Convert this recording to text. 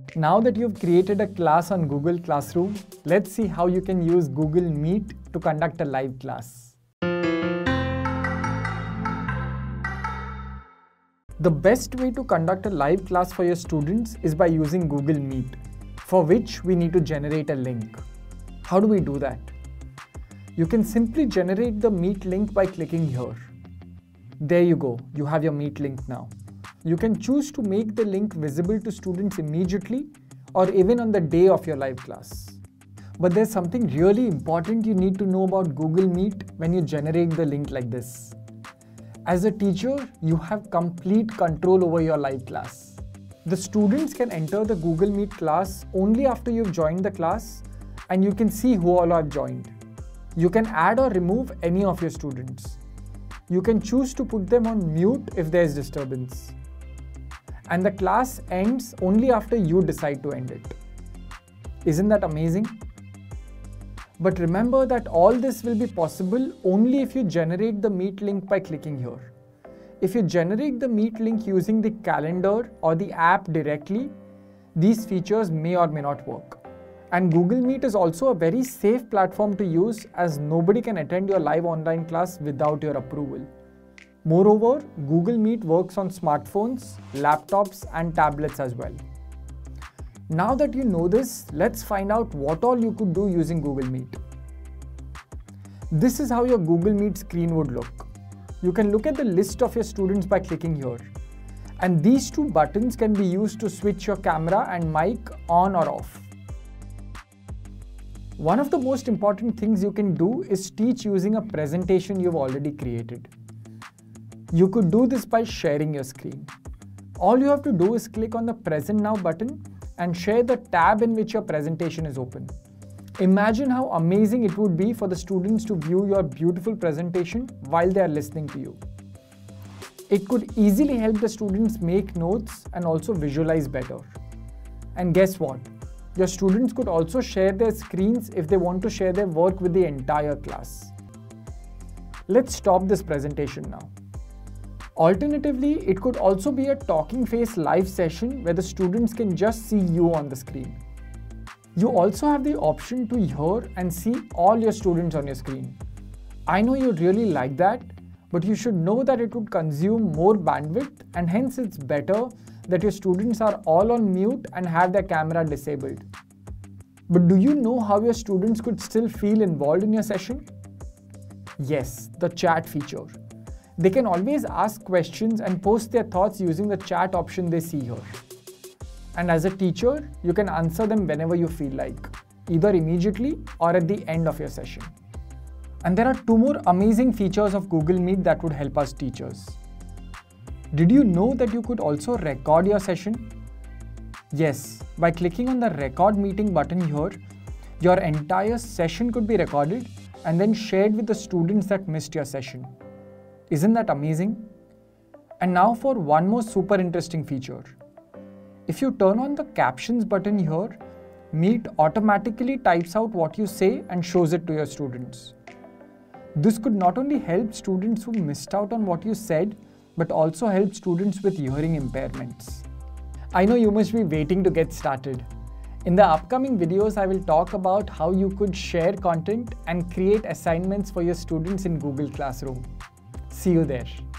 Now that you've created a class on Google Classroom, let's see how you can use Google Meet to conduct a live class. The best way to conduct a live class for your students is by using Google Meet, for which we need to generate a link. How do we do that? You can simply generate the Meet link by clicking here. There you go, you have your Meet link now. You can choose to make the link visible to students immediately or even on the day of your live class. But there's something really important you need to know about Google Meet when you generate the link like this. As a teacher, you have complete control over your live class. The students can enter the Google Meet class only after you've joined the class, and you can see who all have joined. You can add or remove any of your students. You can choose to put them on mute if there is disturbance. And the class ends only after you decide to end it. Isn't that amazing? But remember that all this will be possible only if you generate the Meet link by clicking here. If you generate the Meet link using the calendar or the app directly, these features may or may not work. And Google Meet is also a very safe platform to use, as nobody can attend your live online class without your approval. Moreover, Google Meet works on smartphones, laptops, and tablets as well. Now that you know this, let's find out what all you could do using Google Meet. This is how your Google Meet screen would look. You can look at the list of your students by clicking here. And these two buttons can be used to switch your camera and mic on or off. One of the most important things you can do is teach using a presentation you've already created. You could do this by sharing your screen. All you have to do is click on the Present Now button and share the tab in which your presentation is open. Imagine how amazing it would be for the students to view your beautiful presentation while they are listening to you. It could easily help the students make notes and also visualize better. And guess what? Your students could also share their screens if they want to share their work with the entire class. Let's stop this presentation now. Alternatively, it could also be a talking face live session where the students can just see you on the screen. You also have the option to hear and see all your students on your screen. I know you'd really like that, but you should know that it would consume more bandwidth, and hence it's better that your students are all on mute and have their camera disabled. But do you know how your students could still feel involved in your session? Yes, the chat feature. They can always ask questions and post their thoughts using the chat option they see here. And as a teacher, you can answer them whenever you feel like, either immediately or at the end of your session. And there are two more amazing features of Google Meet that would help us teachers. Did you know that you could also record your session? Yes, by clicking on the Record Meeting button here, your entire session could be recorded and then shared with the students that missed your session. Isn't that amazing? And now for one more super interesting feature. If you turn on the Captions button here, Meet automatically types out what you say and shows it to your students. This could not only help students who missed out on what you said, but also help students with hearing impairments. I know you must be waiting to get started. In the upcoming videos, I will talk about how you could share content and create assignments for your students in Google Classroom. See you there.